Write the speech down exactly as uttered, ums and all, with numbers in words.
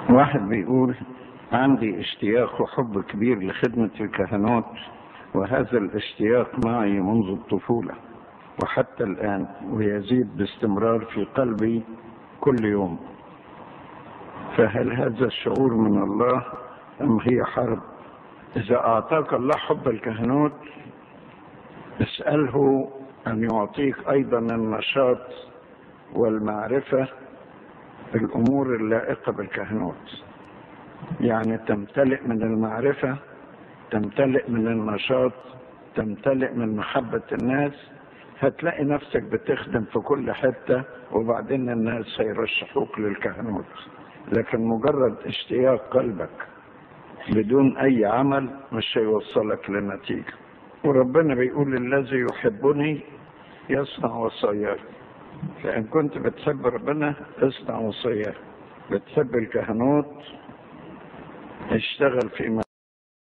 واحد بيقول: عندي اشتياق وحب كبير لخدمة الكهنوت، وهذا الاشتياق معي منذ الطفولة وحتى الآن، ويزيد باستمرار في قلبي كل يوم. فهل هذا الشعور من الله أم هي حرب؟ إذا أعطاك الله حب الكهنوت اسأله أن يعطيك أيضا النشاط والمعرفة بالأمور اللائقة بالكهنوت، يعني تمتلئ من المعرفة، تمتلئ من النشاط، تمتلئ من محبة الناس، هتلاقي نفسك بتخدم في كل حتة، وبعدين الناس هيرشحوك للكهنوت. لكن مجرد اشتياق قلبك بدون أي عمل مش هيوصلك لنتيجة. وربنا بيقول: الذي يحبني يصنع وصاياي. فإن كنت بتحب ربنا اصنع وصاياه، بتحب الكهنوت اشتغل في